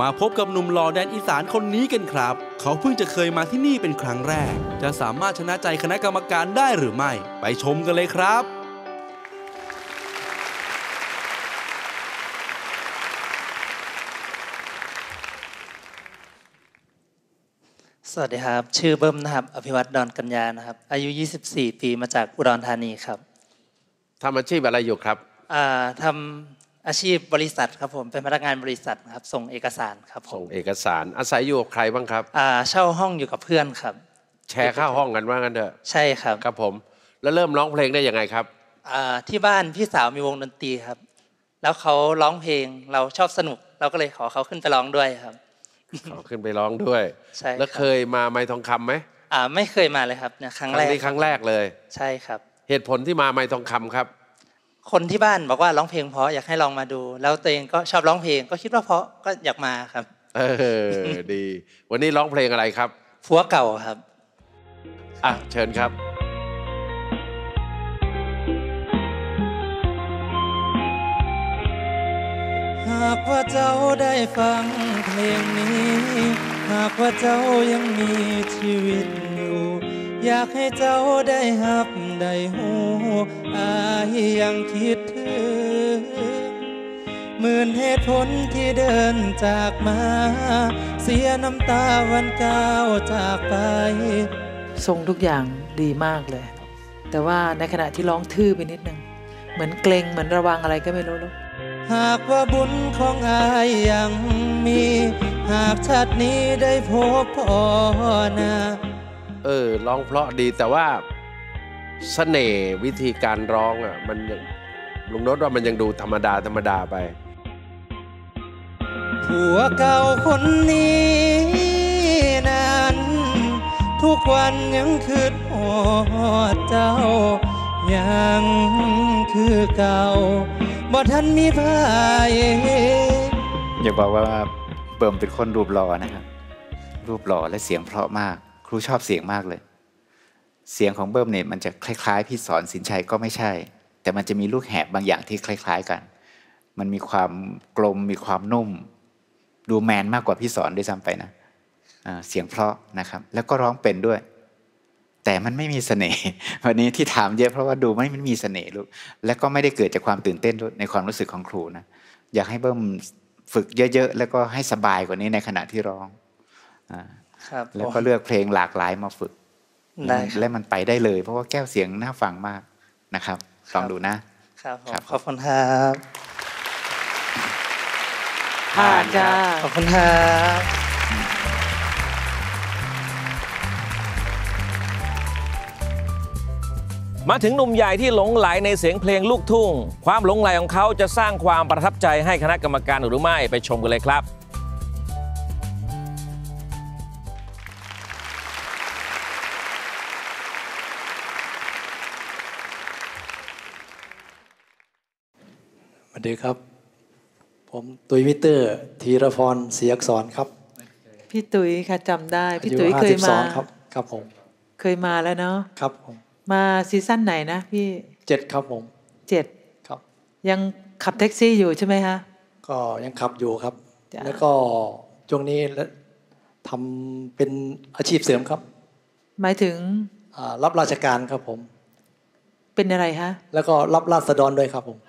มาพบกับหนุ่มหล่อแดนอีสานคนนี้กันครับเขาเพิ่งจะเคยมาที่นี่เป็นครั้งแรกจะสามารถชนะใจคณะกรรมการได้หรือไม่ไปชมกันเลยครับสวัสดีครับชื่อเบิ้มนะครับอภิวัตรดอนกัญญานะครับอายุ24ปีมาจากอุดรธานีครับทำอาชีพอะไรอยู่ครับทำอาชีพบริษัทครับผมเป็นพนักงานบริษัทครับส่งเอกสารครับผมส่งเอกสารอาศัยอยู่กับใครบ้างครับเช่าห้องอยู่กับเพื่อนครับแชร์ค่าห้องกันว่างั้นเถอะใช่ครับครับผมแล้วเริ่มร้องเพลงได้ยังไงครับที่บ้านพี่สาวมีวงดนตรีครับแล้วเขาร้องเพลงเราชอบสนุกเราก็เลยขอเขาขึ้นไปร้องด้วยครับขอขึ้นไปร้องด้วยใช่แล้วเคยมาไม้ทองคำไหมไม่เคยมาเลยครับเนี่ยครั้งแรกนี่ครั้งแรกเลยใช่ครับเหตุผลที่มาไม้ทองคำครับคนที่บ้านบอกว่าร้องเพลงเพราะอยากให้ลองมาดูแล้วตัวเองก็ชอบร้องเพลงก็คิดว่าเพราะก็อยากมาครับดีวันนี้ร้องเพลงอะไรครับผัวเก่าครับเชิญครับหากว่าเจ้าได้ฟังเพลงนี้หากว่าเจ้ายังมีชีวิตอยู่อยากให้เจ้าได้ฮับได้หูยังคิดถึงหมื่นเหตุผลที่เดินจากมาเสียน้ำตาวันก้าวจากไปทรงทุกอย่างดีมากเลยแต่ว่าในขณะที่ร้องทื่อไปนิดนึงเหมือนเกรงเหมือนระวังอะไรก็ไม่รู้ลูกหากว่าบุญของอายยังมีหากชาตินี้ได้พบพ่อนาร้องเพราะดีแต่ว่าเสน่ห์วิธีการร้องมันยังลุงโน้ตว่ามันยังดูธรรมดาไปผัวเก่าคนนี้นั้นทุกวันยังคิดฮอดเจ้ายังคือเก่าบ่ทันมีพายอย่าบอกว่าเบิ่มเป็นคนรูปหล่อนะครับรูปหล่อและเสียงเพราะมากครูชอบเสียงมากเลยเสียงของเบิ่มเนี่ยมันจะคล้ายๆพี่สอนสินชัยก็ไม่ใช่แต่มันจะมีลูกแหบบางอย่างที่คล้ายๆกันมันมีความกลมมีความนุ่มดูแมนมากกว่าพี่สอนด้วยซ้ำไปนะเสียงเพราะนะครับแล้วก็ร้องเป็นด้วยแต่มันไม่มีเสน่ห์วันนี้ที่ถามเยอะเพราะว่าดูไม่มีเสน่ห์ลูกและก็ไม่ได้เกิดจากความตื่นเต้นในความรู้สึกของครูนะอยากให้เบิ่มฝึกเยอะๆแล้วก็ให้สบายกว่านี้ในขณะที่ร้องแล้วก็เลือกเพลงหลากหลายมาฝึกและมันไปได้เลยเพราะว่าแก้วเสียงน่าฟังมากนะครับลองดูนะครับขอบคุณครับผ่านจ้าขอบคุณครับมาถึงหนุ่มใหญ่ที่หลงไหลในเสียงเพลงลูกทุ่งความหลงไหลของเขาจะสร้างความประทับใจให้คณะกรรมการหรือไม่ไปชมกันเลยครับสวัสดีครับผมตุ้ยวิเตอร์ธีรพรศรีอักษรครับพี่ตุ้ยค่ะจำได้พี่ตุ้ยเคยมาครับผมเคยมาแล้วเนาะครับผมมาซีซั่นไหนนะพี่ 7ครับผม 7ครับยังขับแท็กซี่อยู่ใช่ไหมฮะก็ยังขับอยู่ครับแล้วก็ช่วงนี้ทำเป็นอาชีพเสริมครับหมายถึงรับราชการครับผมเป็นอะไรฮะแล้วก็รับราษฎรด้วยครับผม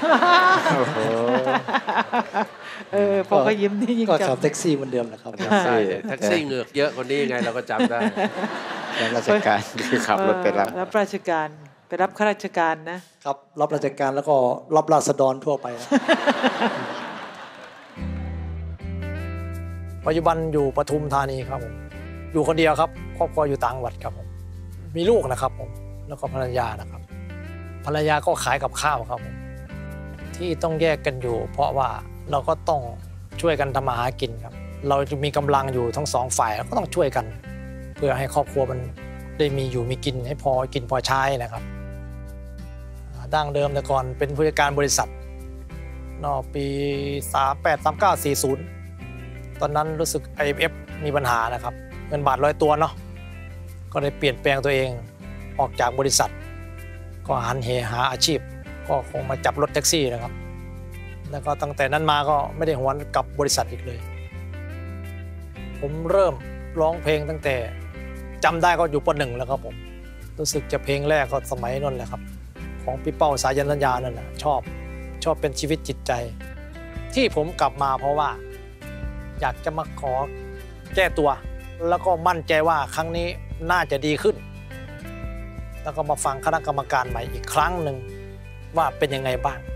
พอก็ยิ้มนี่ยิ่งก็ขับแท็กซี่เหมือนเดิมนะครับแท็กซี่เหงือกเยอะคนนี้ยังไงเราก็จำได้รับราชการคือขับรถไปรับราชการไปรับข้าราชการนะครับรับราชการแล้วก็รับราษฎรทั่วไปปัจจุบันอยู่ปทุมธานีครับผมอยู่คนเดียวครับครอบครัวอยู่ต่างจังหวัดครับผมมีลูกนะครับผมแล้วก็ภรรยานะครับภรรยาก็ขายกับข้าวครับผมที่ต้องแยกกันอยู่เพราะว่าเราก็ต้องช่วยกันทำมาหากินครับเราจะมีกำลังอยู่ทั้งสองฝ่ายก็ต้องช่วยกันเพื่อให้ครอบครัวมันได้มีอยู่มีกินให้พอกินพอใช้นะครับดั้งเดิมแต่ก่อนเป็นผู้จัดการบริษัทปี38 39 40ตอนนั้นรู้สึก IMF มีปัญหานะครับเงินบาทลอยตัวเนาะก็เลยเปลี่ยนแปลงตัวเองออกจากบริษัทก็หันเหหาอาชีพก็คงมาจับรถแท็กซี่นะครับแล้วก็ตั้งแต่นั้นมาก็ไม่ได้หวนกับบริษัทอีกเลยผมเริ่มร้องเพลงตั้งแต่จำได้ก็อยู่ป .1 แล้วครับผมรู้สึกจะเพลงแรกก็สมัยนั่นแหละครับของพี่เป้าสายันสัญญานั่นแหละชอบเป็นชีวิตจิตใจที่ผมกลับมาเพราะว่าอยากจะมาขอแก้ตัวแล้วก็มั่นใจว่าครั้งนี้น่าจะดีขึ้นแล้วก็มาฟังคณะกรรมการใหม่อีกครั้งหนึ่งว่าเป็นยังไงบ้าง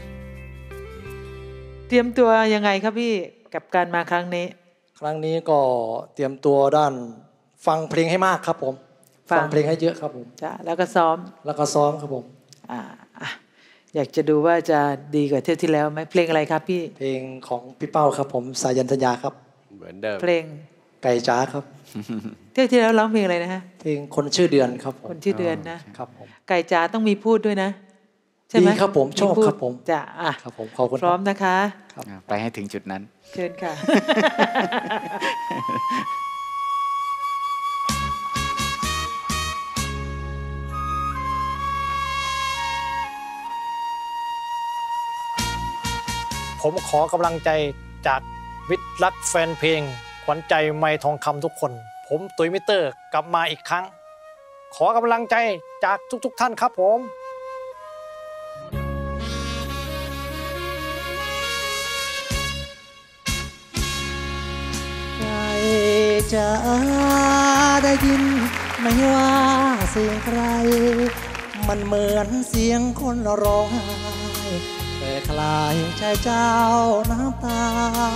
เตรียมตัวยังไงครับพี่กับการมาครั้งนี้ก็เตรียมตัวด้านฟังเพลงให้มากครับผมฟังเพลงให้เยอะครับผมจ้ะแล้วก็ซ้อมครับผมอยากจะดูว่าจะดีกว่าเที่ยวที่แล้วไหมเพลงอะไรครับพี่เพลงของพี่เป้าครับผมสายันสัญญาครับเหมือนเดิมเพลงไก่จ้าครับเที่ยวที่แล้วร้องเพลงอะไรนะฮะเพลงคนชื่อเดือนครับผมคนชื่อเดือนนะครับผมไก่จ้าต้องมีพูดด้วยนะใช่ไหมครับผมชอบครับผมจ้ะครับผมขอบคุณพร้อมนะคะไปให้ถึงจุดนั้นเชิญค่ะผมขอกำลังใจจากมิตรรักแฟนเพลงขวัญใจไมค์ทองคำทุกคนผมตุ๋ยมิเตอร์กลับมาอีกครั้งขอกำลังใจจากทุกท่านครับผมใครจะได้ยินไม่ว่าเสียงใครมันเหมือนเสียงคนร้องไห้แต่คลายชายเจ้าน้ำตา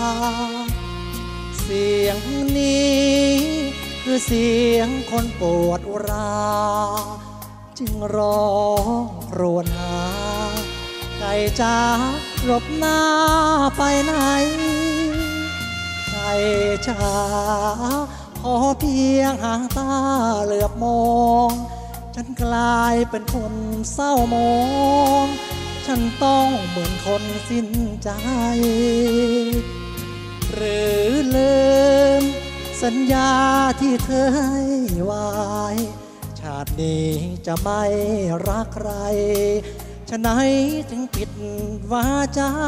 เสียงนี้คือเสียงคนปวดอุราจึงร้องรวญหาไก่จ้าหลบหน้าไปไหนไก่จ้าขอเพียงหางตาเหลือบมองฉันกลายเป็นคนเศร้ามองฉันต้องเหมือนคนสิ้นใจหรือลืมสัญญาที่เธอให้ไว้ชาตินี้จะไม่รักใครฉะนั้นจึงปิดวาจา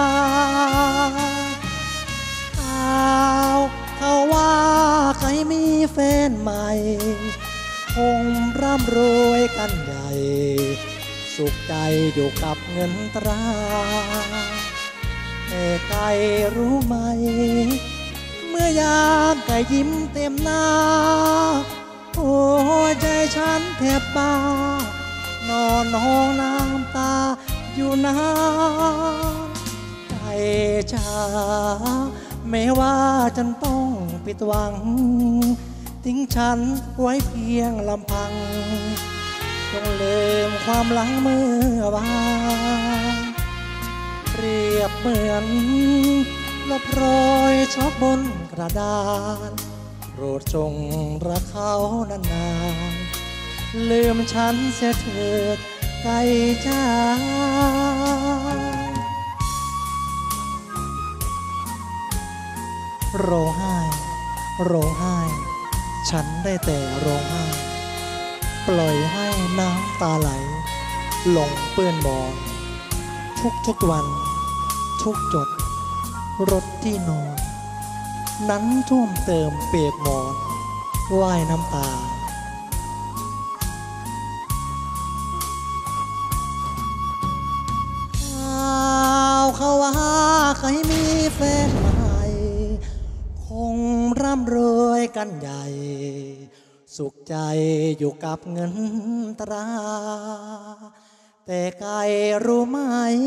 เขาว่าใครมีแฟนใหม่คงร่ำรวยกันใหญ่สุขใจอยู่กับเงินตราแต่ไก่รู้ไหมเมื่อยามไก่ยิ้มเต็มหน้าหัวใจฉันแทบบ้านอนห้องน้ำตาอยู่นานไก่จ้าแม้ว่าฉันต้องผิดหวังทิ้งฉันไว้เพียงลำพังจงลืมความหลังเมื่อวานเปรียบเหมือนลบรอยช็อกบนกระดานโปรดจงรักเขานานๆลืมฉันเสียเถิดไก่จ้าร้องไห้ฉันได้แต่ร้องไห้ปล่อยให้น้ำตาไหลลงเปื้อนหมอนทุกวันทุกหยดรถที่นอนนั้นท่วมเติมเปียกหมอนว่ายน้ำตาเขาว่าใครมีแฟนใหม่คงร่ำรวยกันใหญ่สุขใจอยู่กับเงินตราแต่ไก่รู้ไหม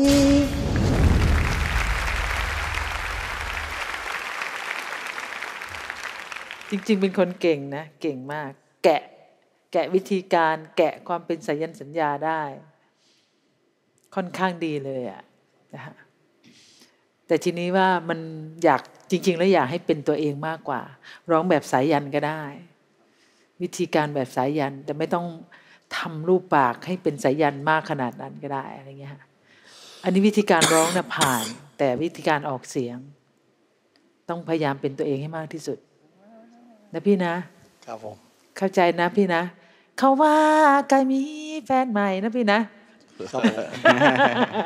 จริงๆเป็นคนเก่งนะเก่งมากแกะวิธีการแกะความเป็นสายันสัญญาได้ค่อนข้างดีเลยอ่ะนะฮะแต่ทีนี้ว่ามันอยากจริงๆแล้วอยากให้เป็นตัวเองมากกว่าร้องแบบสายันก็ได้วิธีการแบบสายันแต่ไม่ต้องทำรูปปากให้เป็นสายันมากขนาดนั้นก็ได้อะไรเงี้ยอันนี้วิธีการร้องนะผ่านแต่วิธีการออกเสียงต้องพยายามเป็นตัวเองให้มากที่สุดนะพี่นะครับผมเข้าใจนะพี่นะเขาว่าไก่มีแฟนใหม่นะพี่นะครับ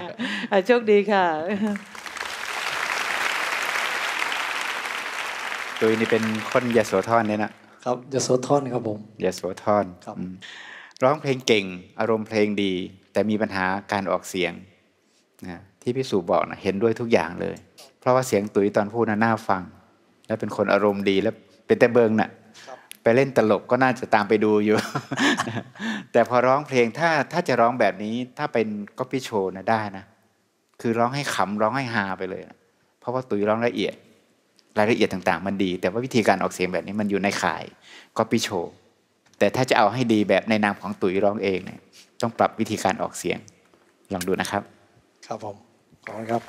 โชคดีค่ะตุยนี่เป็นคนยโสธรเนี่ยนะครับยโสธรครับผมยโสธรครับร้องเพลงเก่งอารมณ์เพลงดี แต่มีปัญหาการออกเสียงนะที่พี่สุบอกนะเห็นด้วยทุกอย่างเลย เพราะว่าเสียงตุยตอนพูดน่าฟัง และเป็นคนอารมณ์ดีและเป็นแต่เบิงน่ะไปเล่นตลกก็น่าจะตามไปดูอยู่ แต่พอร้องเพลงถ้าจะร้องแบบนี้ถ้าเป็นก๊อปปี้โชว์นะได้นะคือร้องให้ขำร้องให้ฮาไปเลยนะเพราะว่าตุยร้องละเอียดรายละเอียดต่างๆมันดี แต่ว่าวิธีการออกเสียงแบบนี้มันอยู่ในข่ายก๊อปปี้โชว์แต่ถ้าจะเอาให้ดีแบบในนามของตุยร้องเองเนี่ยต้องปรับวิธีการออกเสียงลองดูนะครับครับผมขอบคุณครับ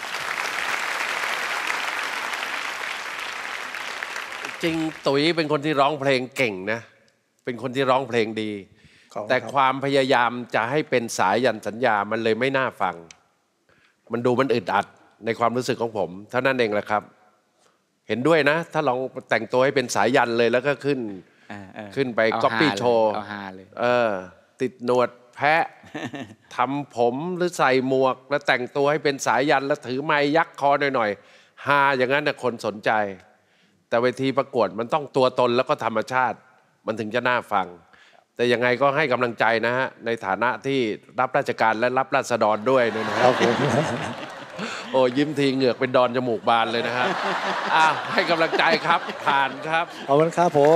จริงตุ๋ยเป็นคนที่ร้องเพลงเก่งนะเป็นคนที่ร้องเพลงดีแต่ความพยายามจะให้เป็นสายันสัญญามันเลยไม่น่าฟังมันดูมันอึดอัดในความรู้สึกของผมเท่านั้นเองแหละครับเห็นด้วยนะถ้าลองแต่งตัวให้เป็นสายันเลยแล้วก็ขึ้นไปก๊อปปี้โชว์ติดหนวดแพะ ทำผมหรือใส่หมวกแล้วแต่งตัวให้เป็นสายันแล้วถือไม้ยักคอหน่อยๆฮาอย่างนั้นนะคนสนใจแต่เวทีประกวดมันต้องตัวตนแล้วก็ธรรมชาติมันถึงจะน่าฟังแต่ยังไงก็ให้กำลังใจนะฮะในฐานะที่รับราชการและรับราษฎรด้วยนะครับโอ้ยิ้มทีเหงือกเป็นดอนจมูกบานเลยนะฮะให้กำลังใจครับผ่านครับขอบคุณครับผม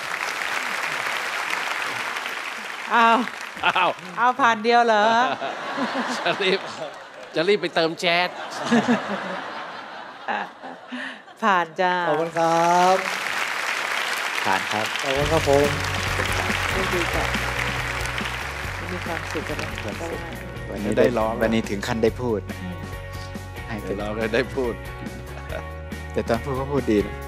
เอาผ่านเดียวเหรอจะรีบไปเติมแจ๊สผ่านจ้าขอบคุณครับผ่านครับขอบคุณครับผมดีจ้ะมีความสุขกันวันนี้ได้ร้องวันนี้ถึงขั้นได้พูดให้เราได้พูดแต่ตอนพูดก็พูดดีนะ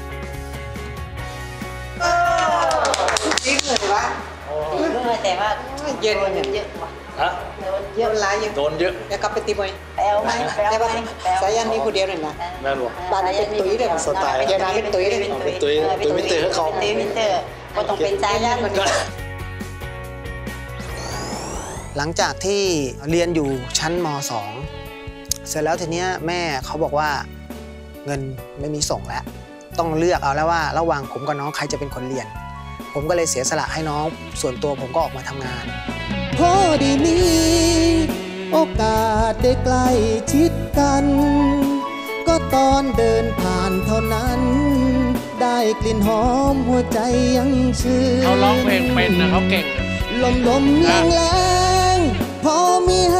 จริงเลยวะแต่ว่าเย็นเยอะกว่าเยอะร้ายยังโดนเยอะแล้วก็ไปตีมวยแปลวไหมแต่ว่าสายันนี่คนเดียวเลยนะแม่หลวงบ้านเป็นตุ้ยเลยสไตล์เดี๋ยวร้านเป็นตุ้ยเลยเป็นตุ้ยไม่เตะเขาตุ้ยไม่เตะก็ต้องเป็นสายันคนนี้หลังจากที่เรียนอยู่ชั้นม.2 เสร็จแล้วทีนี้แม่เขาบอกว่าเงินไม่มีส่งแล้วต้องเลือกเอาแล้วว่าระหว่างผมกับน้องใครจะเป็นคนเรียนผมก็เลยเสียสละให้น้องส่วนตัวผมก็ออกมาทำงานพอดีมีโอกาสได้ใกล้ชิดกันก็ตอนเดินผ่านเท่านั้นได้กลิ่นหอมหัวใจยังชื่นเขาร้องเพลงเป็นนะเขาเก่งลมแรงพอมีห